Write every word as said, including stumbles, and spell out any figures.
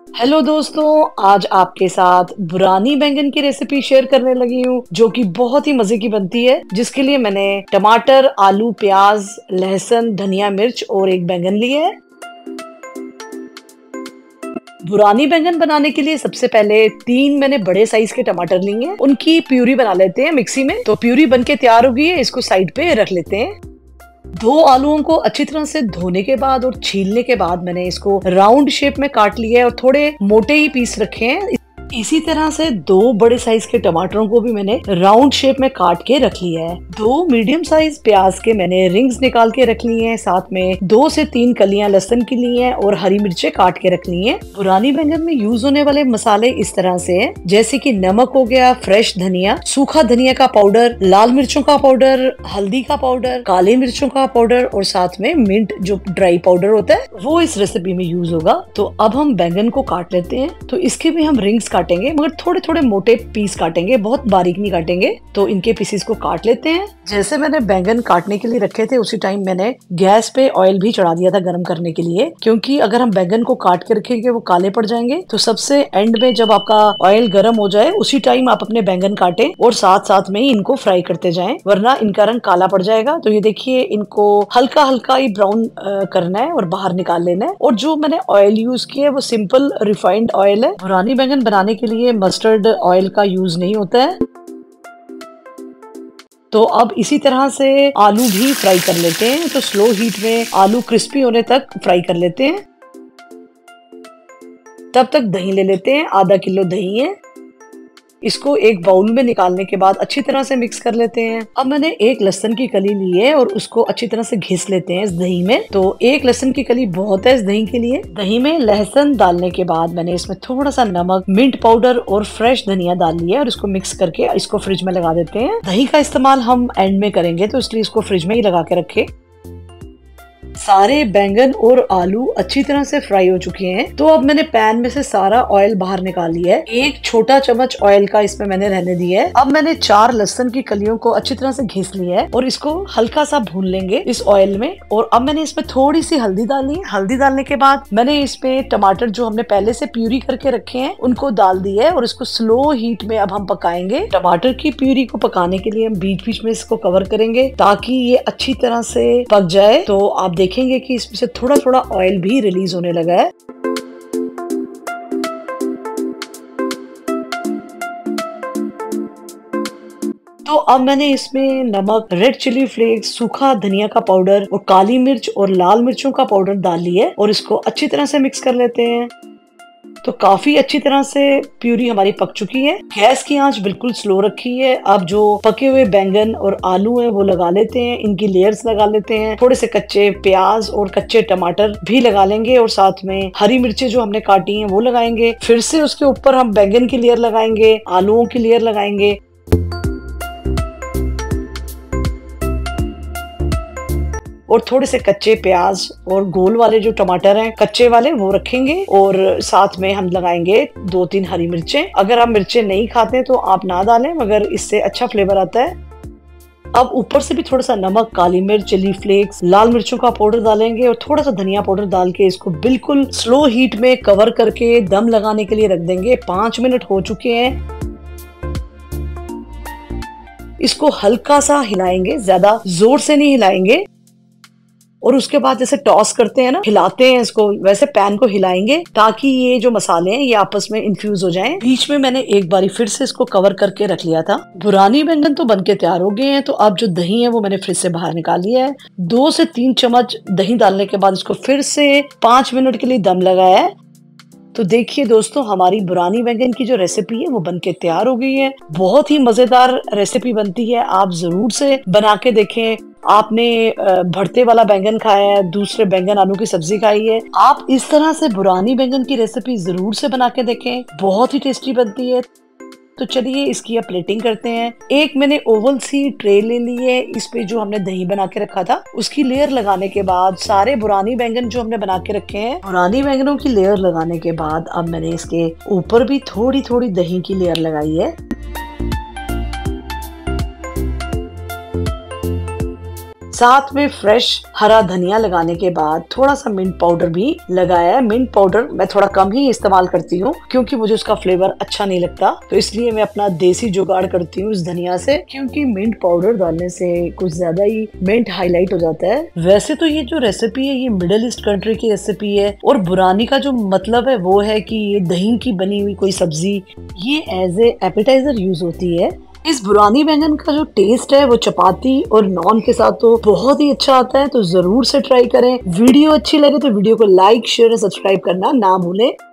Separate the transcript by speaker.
Speaker 1: Hello दोस्तों, आज आपके साथ बुरानी बैंगन की रेसिपी शेयर करने लगी हूँ जो कि बहुत ही मजे की बनती है। जिसके लिए मैंने टमाटर, आलू, प्याज, लहसुन, धनिया, मिर्च और एक बैंगन लिए है। बुरानी बैंगन बनाने के लिए सबसे पहले तीन मैंने बड़े साइज के टमाटर लिए हैं। उनकी प्यूरी बना लेते हैं मिक्सी में। तो प्यूरी बनके तैयार हो गई है, इसको साइड पे रख लेते हैं। दो आलूओं को अच्छी तरह से धोने के बाद और छीलने के बाद मैंने इसको राउंड शेप में काट लिया है और थोड़े मोटे ही पीस रखे हैं। इसी तरह से दो बड़े साइज के टमाटरों को भी मैंने राउंड शेप में काट के रख लिया है। दो मीडियम साइज प्याज के मैंने रिंग्स निकाल के रख लिए हैं। साथ में दो से तीन कलियां लहसुन की ली हैं और हरी मिर्चें काट के रख ली हैं। बुरानी बैंगन में यूज होने वाले मसाले इस तरह से हैं, जैसे कि नमक हो गया, फ्रेश धनिया, सूखा धनिया का पाउडर, लाल मिर्चों का पाउडर, हल्दी का पाउडर, काली मिर्चों का पाउडर और साथ में मिंट जो ड्राई पाउडर होता है वो इस रेसिपी में यूज होगा। तो अब हम बैंगन को काट लेते हैं। तो इसके भी हम रिंग्स काटेंगे, मगर थोड़े थोड़े मोटे पीस काटेंगे, बहुत बारीक नहीं काटेंगे। तो इनके पीसेस को काट लेते हैं। जैसे मैंने बैंगन काटने के लिए रखे थे उसी टाइम मैंने गैस पे ऑयल भी चढ़ा दिया था गर्म करने के लिए, क्योंकि अगर हम बैंगन को काट के रखेंगे वो काले पड़ जाएंगे। तो सबसे एंड में जब आपका ऑयल गर्म हो जाए उसी टाइम आप अपने बैंगन काटें और साथ साथ में ही इनको फ्राई करते जाएं, वरना इनका रंग काला पड़ जाएगा। तो ये देखिए, इनको हल्का हल्का ही ब्राउन करना है और बाहर निकाल लेना है। और जो मैंने ऑयल यूज किया है वो सिंपल रिफाइंड ऑयल है। बुरानी बैंगन बनाने के लिए मस्टर्ड ऑयल का यूज नहीं होता है। तो अब इसी तरह से आलू भी फ्राई कर लेते हैं। तो स्लो हीट में आलू क्रिस्पी होने तक फ्राई कर लेते हैं। तब तक दही ले लेते हैं, आधा किलो दही है। इसको एक बाउल में निकालने के बाद अच्छी तरह से मिक्स कर लेते हैं। अब मैंने एक लहसुन की कली ली है और उसको अच्छी तरह से घिस लेते हैं इस दही में। तो एक लहसुन की कली बहुत है इस दही के लिए। दही में लहसुन डालने के बाद मैंने इसमें थोड़ा सा नमक, मिंट पाउडर और फ्रेश धनिया डाल लिया है और इसको मिक्स करके इसको फ्रिज में लगा देते हैं। दही का इस्तेमाल हम एंड में करेंगे तो इसलिए इसको फ्रिज में ही लगा के रखे। सारे बैंगन और आलू अच्छी तरह से फ्राई हो चुके हैं। तो अब मैंने पैन में से सारा ऑयल बाहर निकाल लिया है। एक छोटा चम्मच ऑयल का इसमें मैंने रहने दिया है। अब मैंने चार लहसुन की कलियों को अच्छी तरह से घिस लिया है और इसको हल्का सा भून लेंगे इस ऑयल में। और अब मैंने इसमें थोड़ी सी हल्दी डाली है। हल्दी डालने के बाद मैंने इसमें टमाटर जो हमने पहले से प्यूरी करके रखे हैं उनको डाल दिया है और इसको स्लो हीट में अब हम पकाएंगे। टमाटर की प्यूरी को पकाने के लिए हम बीच बीच में इसको कवर करेंगे ताकि ये अच्छी तरह से पक जाए। तो आप देखेंगे कि इसमें से थोड़ा थोड़ा ऑयल भी रिलीज होने लगा है। तो अब मैंने इसमें नमक, रेड चिली फ्लेक्स, सूखा धनिया का पाउडर और काली मिर्च और लाल मिर्चों का पाउडर डाल लिया है और इसको अच्छी तरह से मिक्स कर लेते हैं। तो काफी अच्छी तरह से प्यूरी हमारी पक चुकी है। गैस की आंच बिल्कुल स्लो रखी है। अब जो पके हुए बैंगन और आलू हैं वो लगा लेते हैं, इनकी लेयर्स लगा लेते हैं। थोड़े से कच्चे प्याज और कच्चे टमाटर भी लगा लेंगे और साथ में हरी मिर्चें जो हमने काटी हैं वो लगाएंगे। फिर से उसके ऊपर हम बैंगन की लेयर लगाएंगे, आलूओं की लेयर लगाएंगे और थोड़े से कच्चे प्याज और गोल वाले जो टमाटर हैं कच्चे वाले वो रखेंगे और साथ में हम लगाएंगे दो तीन हरी मिर्चें। अगर आप मिर्चें नहीं खाते तो आप ना डालें, मगर इससे अच्छा फ्लेवर आता है। अब ऊपर से भी थोड़ा सा नमक, काली मिर्च, चिली फ्लेक्स, लाल मिर्चों का पाउडर डालेंगे और थोड़ा सा धनिया पाउडर डाल के इसको बिल्कुल स्लो हीट में कवर करके दम लगाने के लिए रख देंगे। पांच मिनट हो चुके हैं। इसको हल्का सा हिलाएंगे, ज्यादा जोर से नहीं हिलाएंगे। और उसके बाद जैसे टॉस करते हैं ना, हिलाते हैं इसको, वैसे पैन को हिलाएंगे ताकि ये जो मसाले हैं ये आपस में इन्फ्यूज हो जाएं। बीच में मैंने एक बारी फिर से इसको कवर करके रख लिया था। बुरानी बैंगन तो बनके तैयार हो गए हैं। तो अब जो दही है वो मैंने फ्रिज से बाहर निकाल लिया है। दो से तीन चम्मच दही डालने के बाद इसको फिर से पांच मिनट के लिए दम लगाया है। तो देखिए दोस्तों, हमारी बुरानी बैंगन की जो रेसिपी है वो बनके तैयार हो गई है। बहुत ही मजेदार रेसिपी बनती है, आप जरूर से बना के देखें। आपने भरते वाला बैंगन खाया है, दूसरे बैंगन आलू की सब्जी खाई है, आप इस तरह से बुरानी बैंगन की रेसिपी जरूर से बना के देखें, बहुत ही टेस्टी बनती है। तो चलिए इसकी अब प्लेटिंग करते हैं। एक मैंने ओवल सी ट्रे ले ली है, इस पे जो हमने दही बना के रखा था उसकी लेयर लगाने के बाद सारे बुरानी बैंगन जो हमने बना के रखे हैं, बुरानी बैंगनों की लेयर लगाने के बाद अब मैंने इसके ऊपर भी थोड़ी थोड़ी दही की लेयर लगाई है। साथ में फ्रेश हरा धनिया लगाने के बाद थोड़ा सा मिंट पाउडर भी लगाया है। मिंट पाउडर मैं थोड़ा कम ही इस्तेमाल करती हूँ क्योंकि मुझे उसका फ्लेवर अच्छा नहीं लगता, तो इसलिए मैं अपना देसी जुगाड़ करती हूँ इस धनिया से, क्योंकि मिंट पाउडर डालने से कुछ ज्यादा ही मिंट हाईलाइट हो जाता है। वैसे तो ये जो रेसिपी है ये मिडिल ईस्ट कंट्री की रेसिपी है और बुरानी का जो मतलब है वो है कि ये दही की बनी हुई कोई सब्जी ये एज ए एपेटाइजर यूज होती है। इस बुरानी बैंगन का जो टेस्ट है वो चपाती और नॉन के साथ तो बहुत ही अच्छा आता है, तो जरूर से ट्राई करें। वीडियो अच्छी लगे तो वीडियो को लाइक शेयर और सब्सक्राइब करना ना भूलें।